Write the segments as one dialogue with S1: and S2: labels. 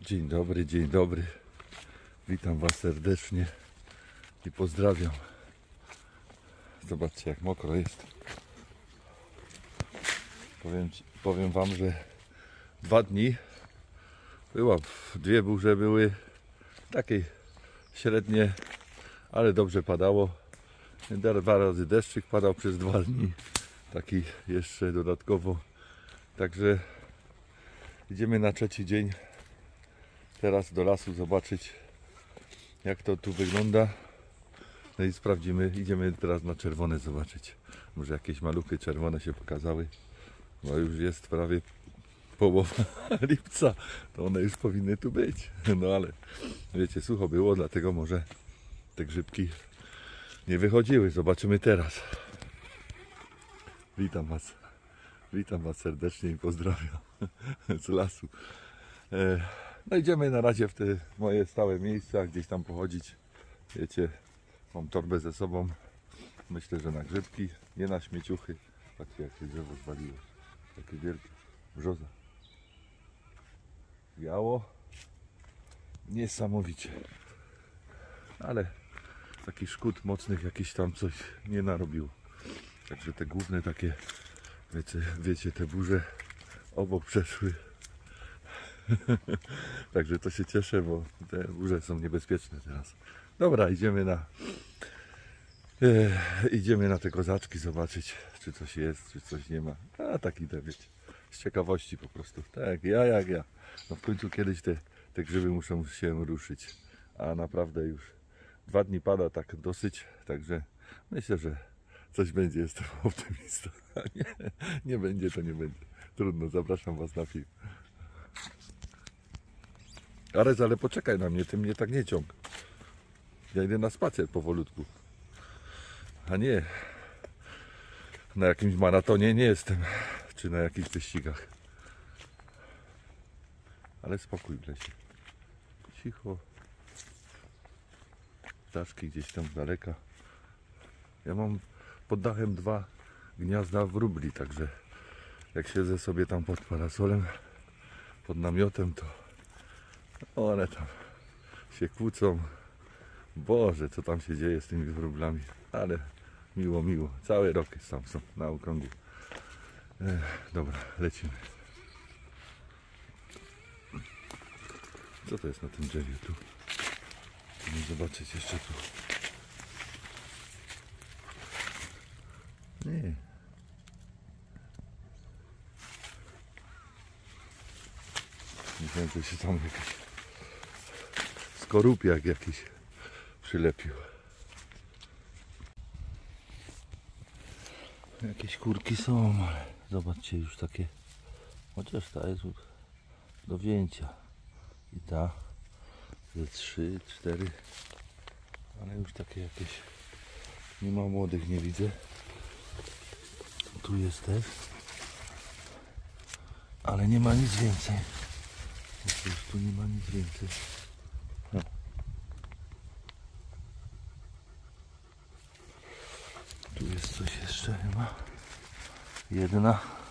S1: Dzień dobry. Witam Was serdecznie i pozdrawiam. Zobaczcie, jak mokro jest. Powiem Wam, że 2 dni dwie burze były takie średnie, ale dobrze padało. 2 razy deszczyk padał przez 2 dni, taki jeszcze dodatkowo. Także idziemy na 3. dzień teraz do lasu zobaczyć, jak to tu wygląda. No i sprawdzimy, idziemy teraz na czerwone zobaczyć. Może jakieś maluchy czerwone się pokazały, bo już jest prawie połowa lipca, to one już powinny tu być. No ale wiecie, sucho było, dlatego może te grzybki nie wychodziły. Zobaczymy teraz. Witam Was serdecznie i pozdrawiam z lasu. No idziemy na razie w te moje stałe miejsca, gdzieś tam pochodzić. Wiecie, mam torbę ze sobą. Myślę, że na grzybki, nie na śmieciuchy. Patrzcie, jak się drzewo zwaliło. Takie wielkie. Brzoza. Biało. Niesamowicie. Ale takich szkód mocnych jakiś tam coś nie narobiło. Także te główne takie, wiecie, te burze obok przeszły. Także to się cieszę, bo te burze są niebezpieczne teraz. Dobra, idziemy na te kozaczki zobaczyć, czy coś jest, czy coś nie ma. A tak idę, wiecie, z ciekawości po prostu. Tak, jak ja. No w końcu kiedyś te grzyby muszą się ruszyć. A naprawdę już 2 dni pada tak dosyć, także myślę, że coś będzie, jestem optymistą. Nie będzie, to nie będzie. Trudno, zapraszam Was na film. Ale poczekaj na mnie, ty mnie tak nie ciąg. Ja idę na spacer powolutku. A nie na jakimś maratonie nie jestem. Czy na jakichś wyścigach. Ale spokój w lesie. Cicho. Ptaszki gdzieś tam z daleka. Ja mam pod dachem 2 gniazda wróbli, także jak siedzę sobie tam pod parasolem, pod namiotem, to one tam się kłócą. Boże, co tam się dzieje z tymi wróblami. Ale miło. Cały rok tam są na okrągło. Dobra, lecimy. Co to jest na tym drzewie tu? Chcę zobaczyć jeszcze tu. Nie. Myślałem, że się tam jakiś skorupiak jakiś przylepił. Jakieś kurki są, ale zobaczcie, już takie, chociaż ta jest do wzięcia. I ta ze 3, 4, ale już takie jakieś, nie ma młodych, nie widzę. Tu jest też, ale nie ma nic więcej. Po prostu nie ma nic więcej. No. Tu jest coś jeszcze chyba. 1.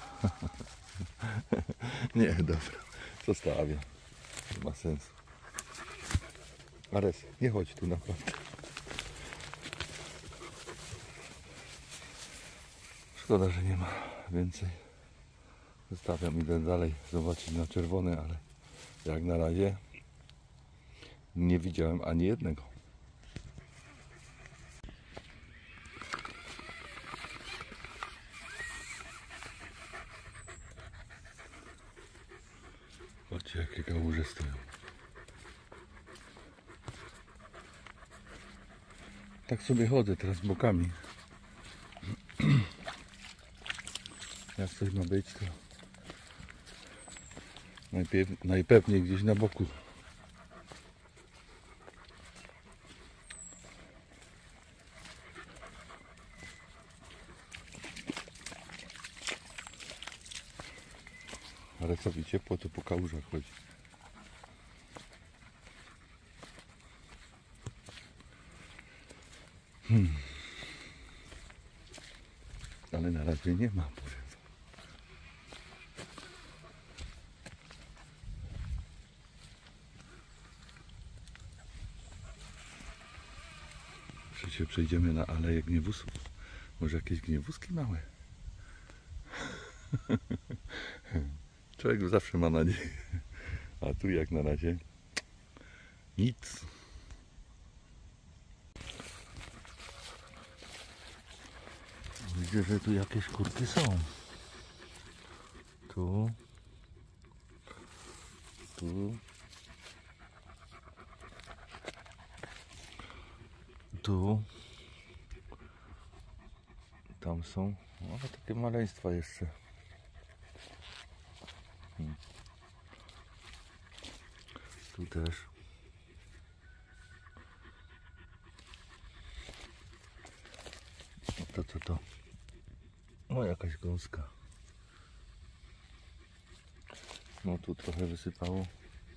S1: Nie, dobra. Zostawiam. Nie ma sensu. Ares, nie chodź tu naprawdę. Szkoda, że nie ma więcej. Zostawiam, idę dalej zobaczyć na czerwone, ale jak na razie nie widziałem ani jednego. Patrzcie, jakie kałuże stoją. Tak sobie chodzę teraz bokami. Jak coś ma być, to najpewniej gdzieś na boku. Ale co mi ciepło, to po kałużach chodzi. Ale na razie nie ma, powiem. się przejdziemy na Aleję Gniewusów. Może jakieś gniewuski małe? Człowiek zawsze ma nadzieję. A tu jak na razie nic. Widzę, że tu jakieś kurki są. Tu. Tu. Tu. Tam są. O, takie maleństwa jeszcze. Tu też. No to co to? O, jakaś gąska. No tu trochę wysypało.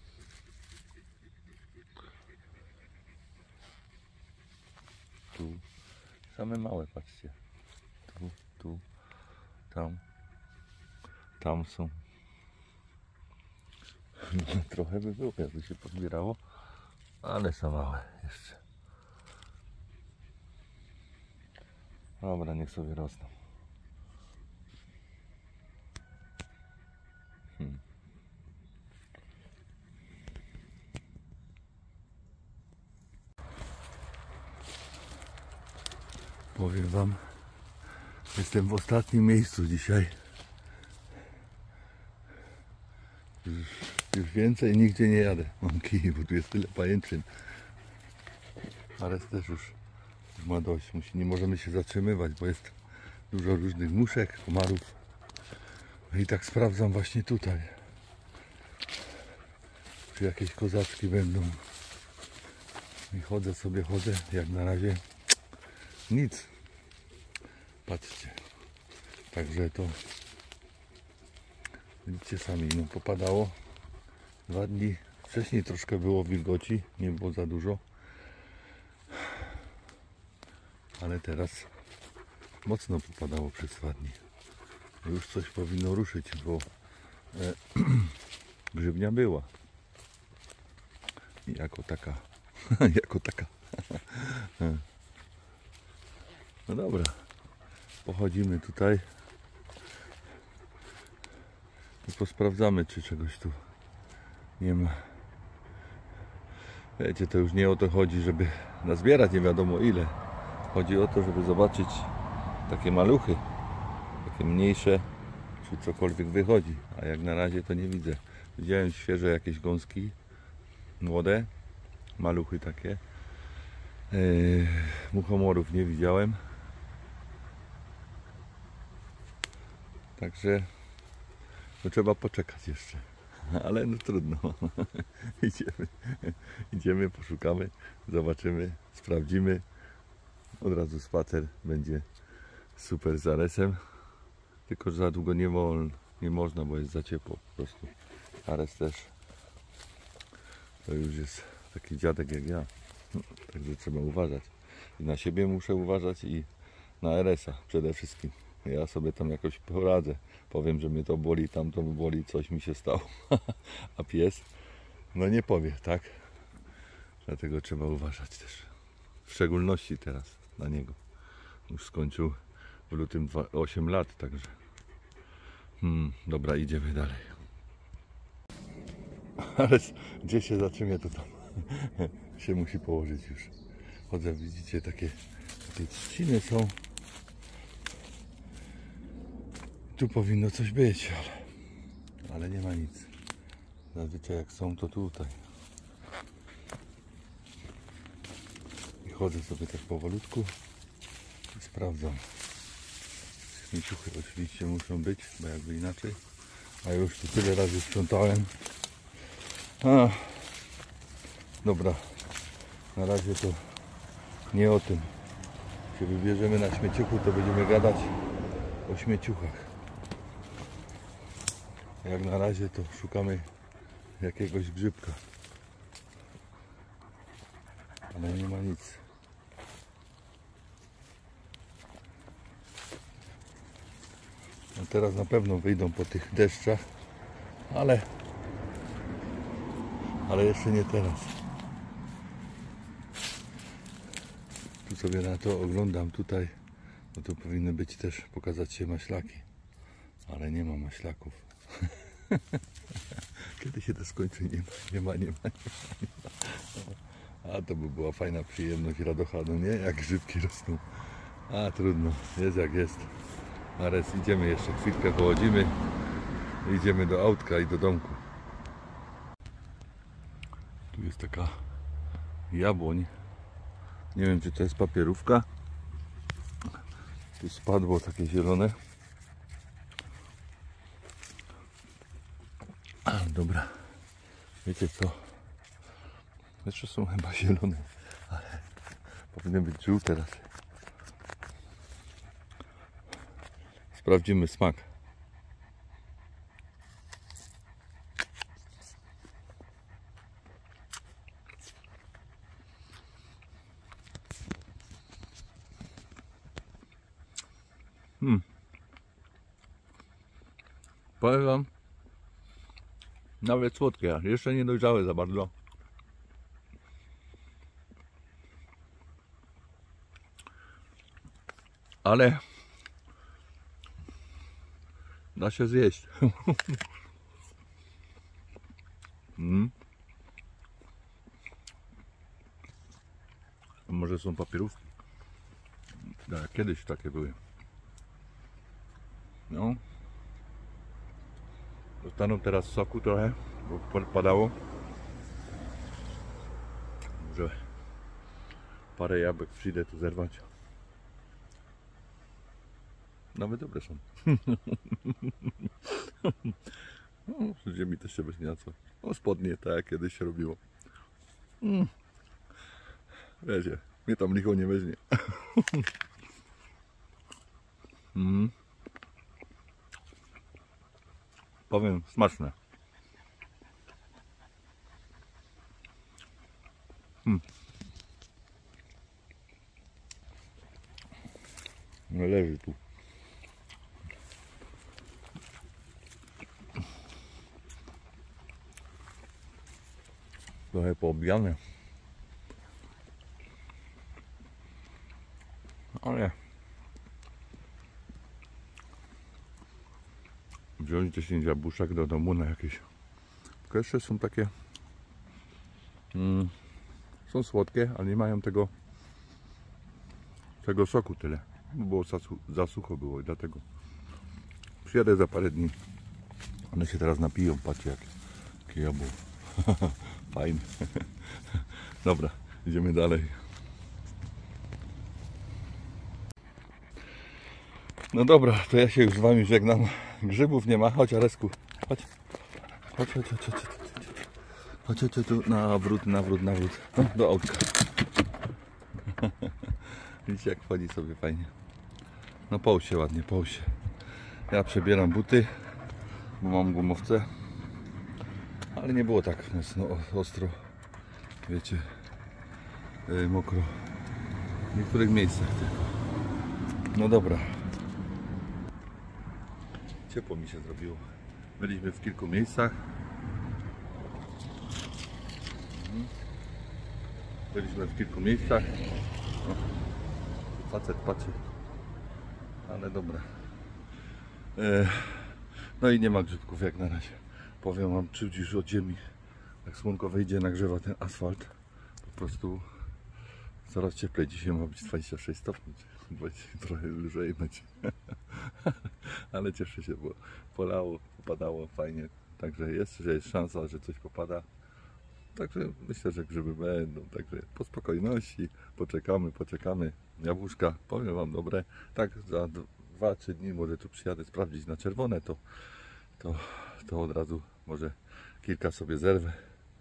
S1: Tu. Same małe, patrzcie. Tu. Tam. Tam są. No, trochę by było, jakby się pozbierało. Ale są małe jeszcze. Dobra, niech sobie rosną. Powiem wam, jestem w ostatnim miejscu dzisiaj. Już więcej nigdzie nie jadę. Mam kij, bo tu jest tyle pajęczyn. Ale też już ma dość. Nie możemy się zatrzymywać, bo jest dużo różnych muszek, komarów. I tak sprawdzam właśnie tutaj, czy jakieś kozaczki będą. I chodzę, jak na razie nic. Patrzcie. Także to widzicie sami, no popadało 2 dni. Wcześniej troszkę było wilgoci, nie było za dużo. Ale teraz mocno popadało przez 2 dni. Już coś powinno ruszyć, bo grzybnia była. I jako taka. Jako taka. No dobra. Pochodzimy tutaj. I posprawdzamy, czy czegoś tu nie ma. Wiecie, to już nie o to chodzi, żeby nazbierać nie wiadomo ile. Chodzi o to, żeby zobaczyć takie maluchy, takie mniejsze, czy cokolwiek wychodzi. A jak na razie to nie widzę. Widziałem świeże jakieś gąski, młode, maluchy takie. Muchomorów nie widziałem. Także to trzeba poczekać jeszcze. Ale no trudno. Idziemy, poszukamy, zobaczymy, sprawdzimy. Od razu spacer będzie super zaresem. Tylko że za długo nie można, bo jest za ciepło po prostu. Ares też to już jest taki dziadek jak ja. Także trzeba uważać. I na siebie muszę uważać i na Aresa przede wszystkim. Ja sobie tam jakoś poradzę. Powiem, że mnie to boli, tamto boli, coś mi się stało. A pies, no nie powie, tak? Dlatego trzeba uważać też. W szczególności teraz na niego. Już skończył w lutym 8 lat, także. Dobra, idziemy dalej. Ale gdzie się zatrzymie, to tam się musi położyć już. Chodzę, widzicie, takie trzciny są. Tu powinno coś być, ale nie ma nic. Zazwyczaj jak są, to tutaj. I chodzę sobie tak powolutku i sprawdzam. Śmieciuchy oczywiście muszą być, bo jakby inaczej. A już tu tyle razy sprzątałem. Dobra, na razie to nie o tym. Jak się wybierzemy na śmieciuchu, to będziemy gadać o śmieciuchach. Jak na razie to szukamy jakiegoś grzybka. Ale nie ma nic. No teraz na pewno wyjdą po tych deszczach, ale jeszcze nie teraz. Tu sobie na to, oglądam tutaj, bo tu powinny być też, pokazać się maślaki, ale nie ma maślaków. Kiedy się to skończy? Nie ma. A to by była fajna przyjemność, radocha, no nie? Jak grzybki rosną. A trudno, jest jak jest. Zaraz idziemy jeszcze chwilkę, pochodzimy. Idziemy do autka i do domku. Tu jest taka jabłoń. Nie wiem, czy to jest papierówka. Tu spadło takie zielone. Dobra. Wiecie co? Jeszcze są chyba zielone, ale powinny być żółte raczej. Sprawdzimy smak. Powiem wam, nawet słodkie, jeszcze nie dojrzałe za bardzo. Ale da się zjeść. Może są papierówki. Tak, kiedyś takie były. No. Dostaną teraz soku trochę, bo padało. Może parę jabłek przyjdę tu zerwać. Nawet dobre są. No, z ziemi też się weźmie na co. O, spodnie, tak jak kiedyś się robiło. Wiecie, mnie tam licho nie weźmie. Powiem, smaczne. Leży tu. Trochę poobijane. Ale wziąć 10 jabłuszek do domu na jakieś. Tylko jeszcze są takie są słodkie, ale nie mają tego soku tyle. Było za sucho było i dlatego przyjadę za parę dni. One się teraz napiją, patrzcie jakie jabłko. Fajne. Dobra, idziemy dalej. No dobra, to ja się już z wami żegnam. Grzybów nie ma, chodź Aresku. Chodź. Chodź tu, nawrót. No, do autka. Widzicie jak wchodzi sobie fajnie. No połóż się ładnie, połóż się. Ja przebieram buty, bo mam gumowce. Ale nie było tak mocno, ostro. Wiecie, mokro. W niektórych miejscach. No dobra. Ciepło mi się zrobiło. Byliśmy w kilku miejscach. O, facet patrzy. Ale dobra. No i nie ma grzybków jak na razie. Powiem wam, czuć już od ziemi. Jak słonko wyjdzie, nagrzewa ten asfalt. Po prostu coraz cieplej. Dzisiaj ma być 26 stopni. Trochę lżej będzie. Ale cieszę się, bo polało, popadało fajnie. Także jest szansa, że coś popada. Także myślę, że grzyby będą. Także po spokojności poczekamy. Jabłuszka, powiem wam, dobre. Tak za 2-3 dni może tu przyjadę sprawdzić na czerwone, to od razu może kilka sobie zerwę.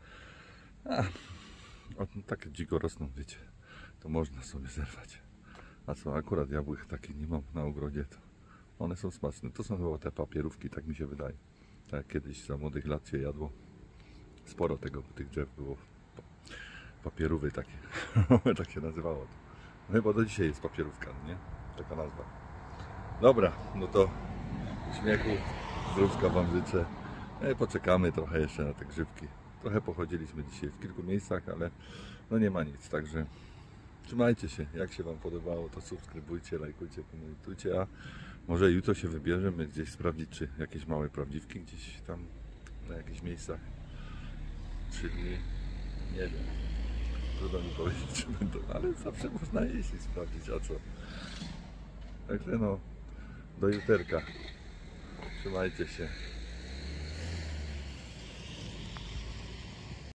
S1: Takie dziko rosną, wiecie, to można sobie zerwać. A co, akurat jabłek takich nie mam na ogrodzie, to one są smaczne. To są chyba te papierówki, tak mi się wydaje. Tak jak kiedyś za młodych lat się jadło. Sporo tych drzew było. Papierówy takie. Tak się nazywało to. No chyba do dzisiaj jest papierówka, nie? Taka nazwa. Dobra, no to śmiechu, zdrówka wam życzę. Poczekamy trochę jeszcze na te grzybki. Trochę pochodziliśmy dzisiaj w kilku miejscach, ale no nie ma nic, także Trzymajcie się, jak się Wam podobało, to subskrybujcie, lajkujcie, komentujcie, a może jutro się wybierzemy gdzieś sprawdzić, czy jakieś małe prawdziwki gdzieś tam na jakichś miejscach. 3 dni, nie wiem, trudno mi powiedzieć, czy będą, ale zawsze można jeść i sprawdzić, a co. Także no, do juterka, trzymajcie się.